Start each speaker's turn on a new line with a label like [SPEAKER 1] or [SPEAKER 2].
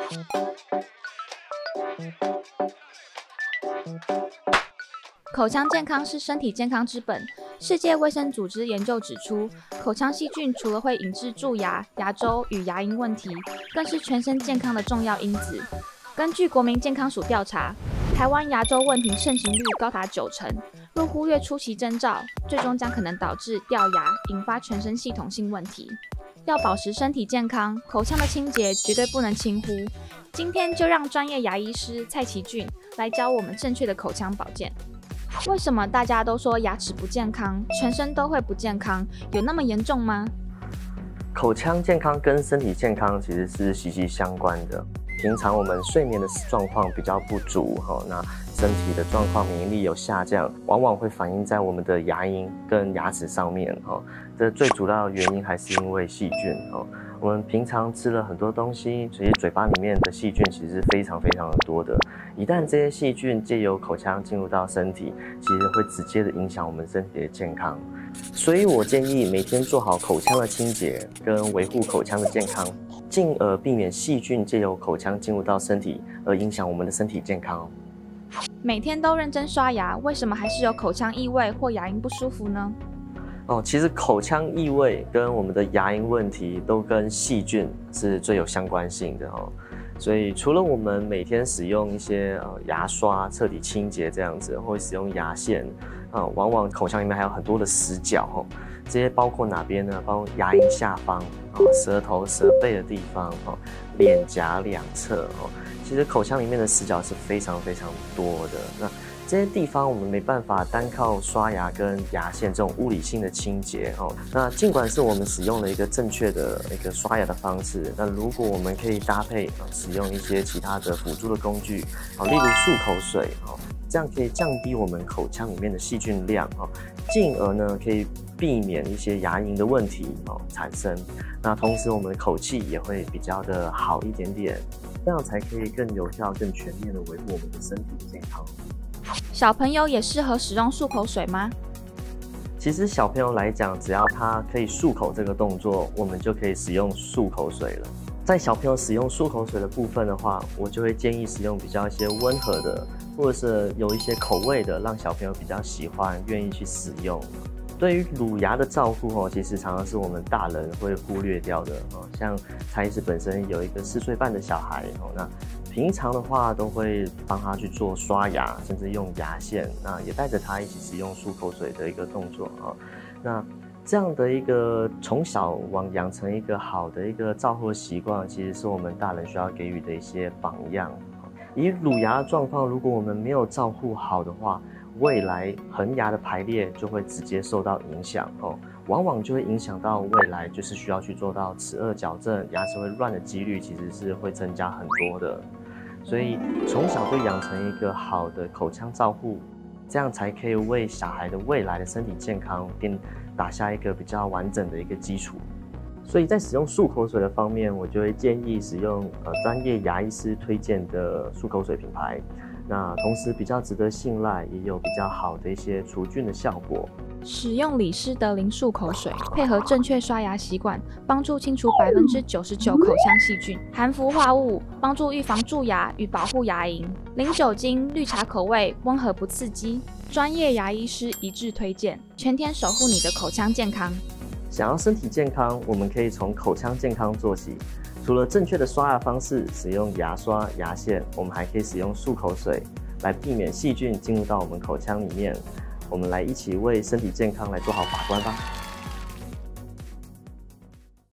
[SPEAKER 1] 口腔健康是身体健康之本。世界卫生组织研究指出，口腔细菌除了会引致蛀牙、牙周与牙龈问题，更是全身健康的重要因子。根据国民健康署调查，台湾牙周问题盛行率高达90%，若忽略初期征兆，最终将可能导致掉牙，引发全身系统性问题。要保持身体健康，口腔的清洁绝对不能轻忽。今天就让专业牙医师蔡奇俊来教我们正确的口腔保健。为什么大家都说牙齿不健康，全身都会不健康？有那么严重吗？
[SPEAKER 2] 口腔健康跟身体健康其实是息息相关的。平常我们睡眠的状况比较不足，那身体的状况免疫力有下降，往往会反映在我们的牙龈跟牙齿上面。这最主要的原因还是因为细菌。我们平常吃了很多东西，其实嘴巴里面的细菌其实是非常非常的多的。一旦这些细菌借由口腔进入到身体，其实会直接的影响我们身体的健康。所以我建议每天做好口腔的清洁，跟维护口腔的健康，进而避免细菌借由口腔进入到身体，而影响我们的身体健康。
[SPEAKER 1] 每天都认真刷牙，为什么还是有口腔异味或牙龈不舒服呢？
[SPEAKER 2] 其实口腔异味跟我们的牙龈问题都跟细菌是最有相关性的。所以除了我们每天使用一些牙刷彻底清洁这样子，或使用牙线，往往口腔里面还有很多的死角。这些包括哪边呢？包括牙龈下方、舌头、舌背的地方、脸颊两侧。其实口腔里面的死角是非常非常多的。那这些地方我们没办法单靠刷牙跟牙线这种物理性的清洁。那尽管是我们使用了一个正确的一个刷牙的方式，那如果我们可以搭配使用一些其他的辅助的工具，例如漱口水，这样可以降低我们口腔里面的细菌量，进而呢可以避免一些牙龈的问题产生。那同时我们的口气也会比较的好一点点，这样才可以更有效、更全面的维护我们的身体健康。
[SPEAKER 1] 小朋友也适合使用漱口水吗？
[SPEAKER 2] 其实小朋友来讲，只要他可以漱口这个动作，我们就可以使用漱口水了。在小朋友使用漱口水的部分的话，我就会建议使用比较一些温和的，或者是有一些口味的，让小朋友比较喜欢、愿意去使用。对于乳牙的照顾，其实常常是我们大人会忽略掉的。像蔡医师本身有一个4岁半的小孩，那平常的话都会帮他去做刷牙，甚至用牙线，那也带着他一起使用漱口水的一个动作。那这样的一个从小养成一个好的一个照护习惯，其实是我们大人需要给予的一些榜样。以乳牙的状况，如果我们没有照顾好的话，未来恒牙的排列就会直接受到影响。往往就会影响到未来就是需要去做到齿颚矫正，牙齿会乱的几率其实是会增加很多的。所以从小就养成一个好的口腔照护，这样才可以为小孩的未来的身体健康打下一个比较完整的一个基础。所以在使用漱口水的方面，我就会建议使用专业牙医师推荐的漱口水品牌。那同时比较值得信赖，也有比较好的一些除菌的效果。
[SPEAKER 1] 使用李施德林漱口水，配合正确刷牙习惯，帮助清除99%口腔细菌，含氟化物，帮助预防蛀牙与保护牙龈。零酒精、绿茶口味，温和不刺激。专业牙医师一致推荐，全天守护你的口腔健康。
[SPEAKER 2] 想要身体健康，我们可以从口腔健康做起。除了正确的刷牙方式，使用牙刷、牙线，我们还可以使用漱口水，来避免细菌进入到我们口腔里面。我们来一起为身体健康来做好把关吧。